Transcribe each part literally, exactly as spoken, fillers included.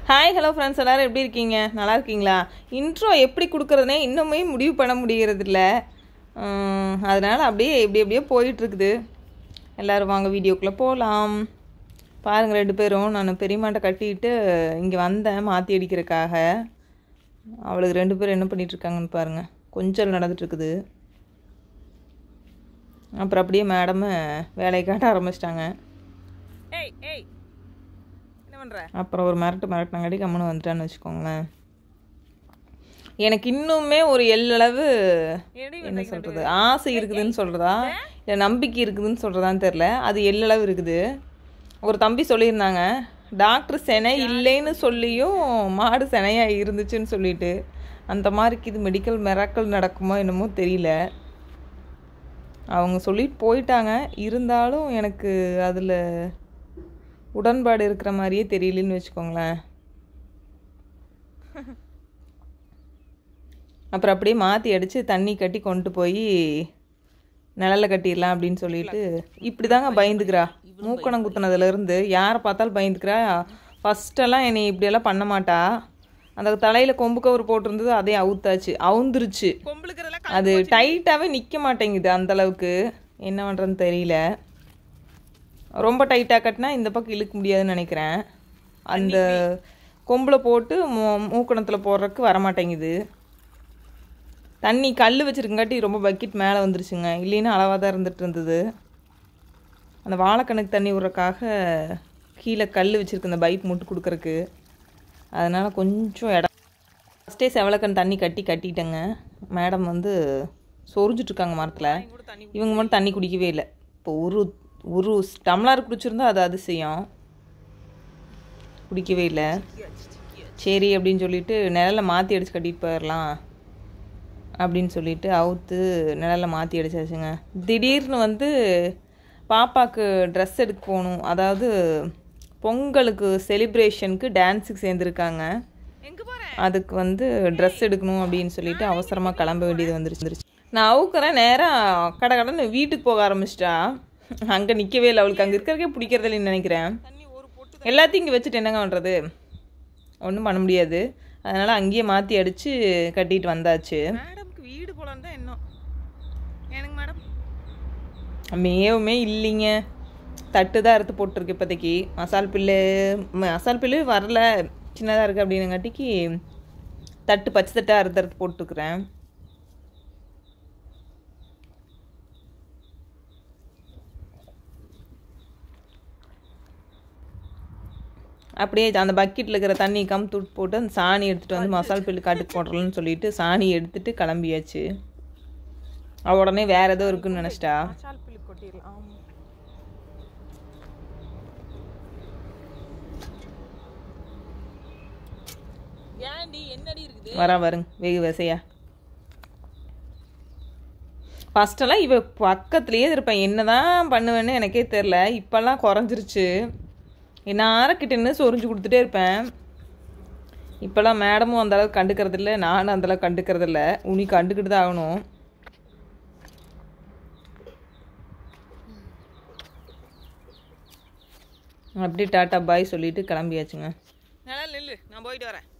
Hi hello friends, எல்லோரும் எப்படி இருக்கீங்க? நல்லா இருக்கீங்களா? இன்ட்ரோ எப்படி கொடுக்குறதுனே இன்னுமே முடிவு பண்ண முடிகிறதில்ல. அதனால் அப்படியே எப்படி எப்படியோ போயிட்டுருக்குது. எல்லோரும் வாங்க வீடியோக்குள்ளே போகலாம். பாருங்கள், ரெண்டு பேரும் நான் பெரியம்மாட்ட கட்டிட்டு இங்கே வந்தேன் மாற்றி அடிக்கிறதுக்காக. அவளுக்கு ரெண்டு பேரும் என்ன பண்ணிகிட்ருக்காங்கன்னு பாருங்கள். கொஞ்சம் நடந்துட்டுருக்குது. அப்புறம் அப்படியே மேடமு வேலையை காட்ட ஆரம்பிச்சிட்டாங்க. ஏய் ஏய் அப்புறம் ஒரு மிரட்டு மிரட்டினங்காட்டி கம்முன்னு வந்துட்டான்னு வச்சுக்கோங்களேன். எனக்கு இன்னுமே ஒரு எல்லளவு என்ன சொல்கிறது, ஆசை இருக்குதுன்னு சொல்கிறதா இல்லை நம்பிக்கை இருக்குதுன்னு சொல்கிறதான்னு தெரில. அது எல்லளவு இருக்குது. ஒரு தம்பி சொல்லியிருந்தாங்க, டாக்டர் செனை இல்லைன்னு சொல்லியும் மாடு செனையாக இருந்துச்சுன்னு சொல்லிட்டு. அந்த மாதிரிக்கு இது மெடிக்கல் மிராக்கள் நடக்குமோ என்னமோ தெரியல. அவங்க சொல்லிட்டு போயிட்டாங்க. இருந்தாலும் எனக்கு அதில் உடன்பாடு இருக்கிற மாதிரியே தெரியலன்னு வச்சுக்கோங்களேன். அப்புறம் அப்படியே மாற்றி அடித்து தண்ணி கட்டி கொண்டு போய் நிழலில் கட்டிடலாம் அப்படின்னு சொல்லிட்டு இப்படி தாங்க பயந்துக்கிறா. மூக்கணம் குத்துனதுலேருந்து யாரை பார்த்தாலும் பயந்துக்கிறா. ஃபஸ்ட்டெல்லாம் என்னை இப்படியெல்லாம் பண்ண மாட்டா. அந்த தலையில் கொம்பு கவர் போட்டிருந்தது, அதே அவுத்தாச்சு, அவுந்துருச்சு. அது டைட்டாகவே நிற்க மாட்டேங்குது. அந்தளவுக்கு என்ன பண்ணுறதுன்னு தெரியல. ரொம்ப டைட்டாக கட்டினா இந்த பக்கம் இழுக்க முடியாதுன்னு நினைக்கிறேன். அந்த கொம்பில் போட்டு மூ மூக்கணத்தில் போடுறதுக்கு வரமாட்டேங்குது. தண்ணி கல் வச்சுருக்கங்காட்டி ரொம்ப பக்கெட் மேலே வந்துருச்சுங்க. இல்லைன்னா அளவாக தான் இருந்துகிட்டு இருந்தது. அந்த வாழைக்கணக்கு தண்ணி விட்றக்காக கீழே கல் வச்சுருக்கு இந்த பைப் முட்டு கொடுக்குறக்கு. அதனால் கொஞ்சம் இடம் ஃபஸ்ட்டே செவலக்கண் தண்ணி கட்டி கட்டிட்டேங்க. மேடம் வந்து சொரிஞ்சிட்ருக்காங்க மரத்தில். இவங்க மட்டும் தண்ணி குடிக்கவே இல்லை. இப்போ ஒரு ஒரு டம்ளார் குடிச்சிருந்தா அது அதிசயம். குடிக்கவே இல்லை. சரி அப்படின்னு சொல்லிட்டு நிழலில் மாற்றி அடித்து கட்டிட்டு போயிடலாம் அப்படின்னு சொல்லிட்டு அவுத்து நிழலில் மாற்றி அடிச்சாச்சுங்க. திடீர்னு வந்து பாப்பாவுக்கு ட்ரெஸ் எடுக்க போகணும். அதாவது பொங்கலுக்கு செலிப்ரேஷனுக்கு டான்ஸுக்கு சேர்ந்துருக்காங்க. அதுக்கு வந்து ட்ரெஸ் எடுக்கணும் அப்படின்னு சொல்லிட்டு அவசரமாக கிளம்ப வேண்டியது வந்துருச்சு. நான் அவுக்கிறேன், நேராக கடை கடைன்னு வீட்டுக்கு போக ஆரம்பிச்சிட்டா. அங்கே நிற்கவே இல்லை. அவளுக்கு அங்கே இருக்கிறதுக்கே பிடிக்கிறது இல்லைன்னு நினைக்கிறேன். எல்லாத்தையும் இங்கே வச்சுட்டு என்னங்க பண்ணுறது, ஒன்றும் பண்ண முடியாது. அதனால் அங்கேயே மாற்றி அடித்து கட்டிட்டு வந்தாச்சு. மேடம்க்கு வீடு போலான்னு தான் என்ன எனக்கு மேடம் மேவுமே இல்லைங்க. தட்டு தான் அறுத்து போட்டிருக்கு இப்போதைக்கு. மசால் பில்லு மசால் பில்லு வரல, சின்னதாக இருக்குது அப்படின்னங்காட்டிக்கு தட்டு பச்சை தட்டாக அறுத்து அறுத்து போட்டுருக்குறேன். அப்படியே அந்த பக்கெட்டில் இருக்கிற தண்ணி கம் தூட்டு போட்டு அந்த சாணி எடுத்துகிட்டு வந்து மசால் பில்லு காட்டுக்கு போடுறலன்னு சொல்லிட்டு சாணி எடுத்துகிட்டு கிளம்பியாச்சு. அவள் உடனே வேறு ஏதோ இருக்குன்னு நினச்சிட்டா. வரா வருங்க வெகு வசையா. ஃபஸ்ட்டெல்லாம் இவ பக்கத்துலேயே இருப்பேன். என்ன தான் பண்ணுவேன்னு எனக்கே தெரில. இப்போல்லாம் குறைஞ்சிருச்சு. என்னாரக்கிட்டேன்னு சொரிஞ்சு கொடுத்துட்டே இருப்பேன். இப்போல்லாம் மேடமும் அந்தளவுக்கு கண்டுக்கிறதில்ல, நானும் அந்தளவுக்கு கண்டுக்கிறதில்ல. உனி கண்டுக்கிட்டு தான் ஆகணும். அப்படியே டாட்டா பாய் சொல்லிட்டு கிளம்பியாச்சுங்க. நல்லா நில்லு, நான் போயிட்டு வரேன்.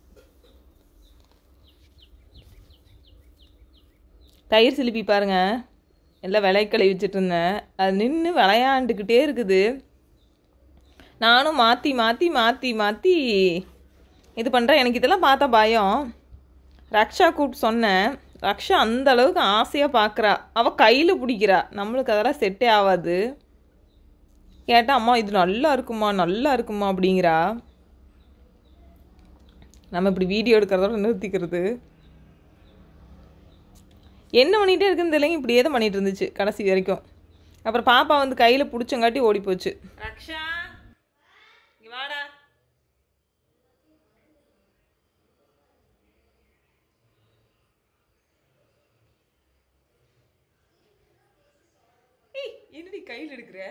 தயிர் சிலிப்பி பாருங்க, எல்லாம் விலை கழுவி வச்சுட்டு இருந்தேன். அது நின்று விளையாண்டுக்கிட்டே இருக்குது. நானும் மாற்றி மாற்றி மாற்றி மாற்றி இது பண்ணுறேன். எனக்கு இதெல்லாம் பார்த்தா பயம். ரக்ஷா கூப்பிட்டு சொன்னேன். ரக்ஷா அந்த அளவுக்கு ஆசையாக பார்க்குறா. அவள் கையில் பிடிக்கிறா. நம்மளுக்கு அதெல்லாம் செட்டே ஆகாது. கேட்டால் அம்மா இது நல்லா இருக்குமா நல்லா இருக்குமா அப்படிங்கிறா. நம்ம இப்படி வீடியோ எடுக்கிறதோட நிறுத்திக்கிறது. என்ன பண்ணிகிட்டே இருக்குன்னு தெரியல, இப்படியே தான் பண்ணிகிட்டு இருந்துச்சு கடைசி வரைக்கும். அப்புறம் பாப்பா வந்து கையில் பிடிச்சங்காட்டி ஓடி போச்சு. ரக்ஷா வாடா. ஏய் என்னடி கையில் எடுக்கிற?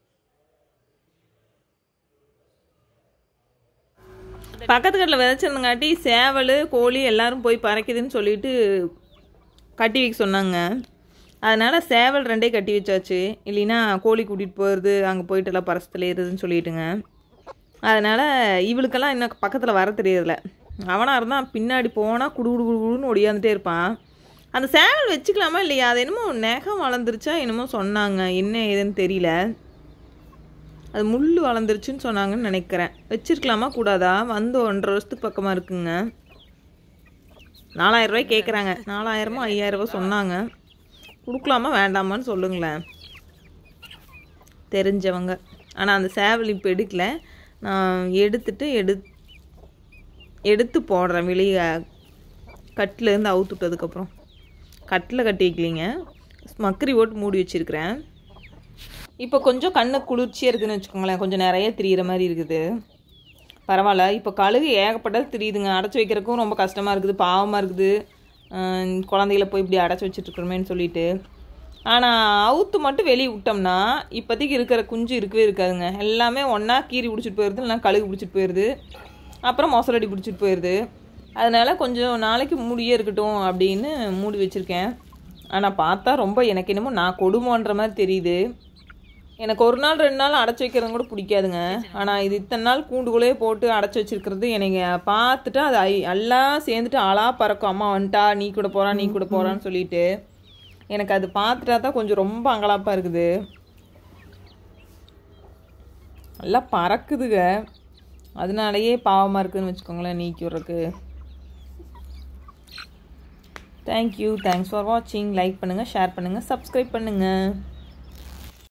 பக்கத்து கட்டில் விதைச்சிருந்தங்காட்டி சேவல் கோழி எல்லாரும் போய் பறக்குதுன்னு சொல்லிட்டு கட்டி வைக்க சொன்னாங்க. அதனால் சேவல் ரெண்டே கட்டி வச்சாச்சு. இல்லைன்னா கோழி கூட்டிகிட்டு போகிறது, அங்கே போயிட்டு எல்லாம் பறசத்தில் ஏறுதுன்னு சொல்லிட்டுங்க. அதனால் இவளுக்கெல்லாம் இன்னும் பக்கத்தில் வர தெரியறதில்ல. அவனாக இருந்தால் பின்னாடி போனால் குடு குடு குடுன்னு ஒடியாந்துட்டே இருப்பான். அந்த சேவல் வச்சுக்கலாமா இல்லையா? அது என்னமோ நெகம் வளர்ந்துருச்சா என்னமோ சொன்னாங்க, என்ன ஏதுன்னு தெரியல. அது முள் வளர்ந்துருச்சுன்னு சொன்னாங்கன்னு நினைக்கிறேன். வச்சிருக்கலாமா கூடாதா? வந்து ஒன்றரை வருஷத்துக்கு பக்கமாக இருக்குங்க. நாலாயிரம் ரூபாய் கேட்குறாங்க. நாலாயிரமோ ஐயாயிரம் ரூபா சொன்னாங்க. கொடுக்கலாமா வேண்டாமான்னு சொல்லுங்களேன் தெரிஞ்சவங்க. ஆனால் அந்த சேவல் இப்போ எடுக்கல. நான் எடுத்துட்டு எடு எடுத்து போடுறேன் வெளியே கட்டிலேருந்து அவுத்து விட்டதுக்கப்புறம். கட்டில் கட்டி வைக்கலிங்க, மக்கரி ஓட்டு மூடி வச்சுருக்கிறேன். இப்போ கொஞ்சம் கண்ணு குளிர்ச்சியாக இருக்குதுன்னு வச்சுக்கோங்களேன். கொஞ்சம் நிறைய திரியிற மாதிரி இருக்குது. பரவாயில்ல. இப்போ கழுகு ஏகப்பட்டது தெரியுதுங்க. அடைச்சி வைக்கிறதுக்கும் ரொம்ப கஷ்டமாக இருக்குது, பாவமாக இருக்குது. குழந்தைகளை போய் இப்படி அடைச்சி வச்சுட்ருக்குறோமேன்னு சொல்லிட்டு. ஆனால் அவுத்து மட்டும் வெளியே விட்டோம்னா இப்போதைக்கு இருக்கிற குஞ்சு இருக்கவே இருக்காதுங்க. எல்லாமே ஒன்றா கீரி பிடிச்சிட்டு போயிடுது, இல்லைனா கழுகு பிடிச்சிட்டு போயிடுது, அப்புறம் மொசலடி பிடிச்சிட்டு போயிடுது. அதனால் கொஞ்சம் நாளைக்கு மூடியே இருக்கட்டும் அப்படின்னு மூடி வச்சுருக்கேன். ஆனால் பார்த்தா ரொம்ப எனக்கு என்னமோ நான் கொடுமோன்ற மாதிரி தெரியுது. எனக்கு ஒரு நாள் ரெண்டு நாள் அடைச்சி வைக்கிறது கூட பிடிக்காதுங்க. ஆனால் இது இத்தனை நாள் கூண்டுக்குள்ளே போட்டு அடைச்சி வச்சிருக்கிறது எனக்கு பார்த்துட்டு அது ஐ எல்லாம் சேர்ந்துட்டு ஆளாக பறக்கும். அம்மா வந்துட்டா, நீ கூட போகிறான் நீ கூட போகிறான்னு சொல்லிட்டு எனக்கு அது பார்த்துட்டா தான் கொஞ்சம் ரொம்ப அங்கலாப்பாக இருக்குது. நல்லா பறக்குதுங்க, அதனாலேயே பாவமாக இருக்குதுன்னு வச்சுக்கோங்களேன் நீக்கி விட்றதுக்கு. தேங்க்யூ, தேங்க்ஸ் ஃபார் வாட்சிங். லைக் பண்ணுங்கள், ஷேர் பண்ணுங்கள், சப்ஸ்கிரைப் பண்ணுங்கள்.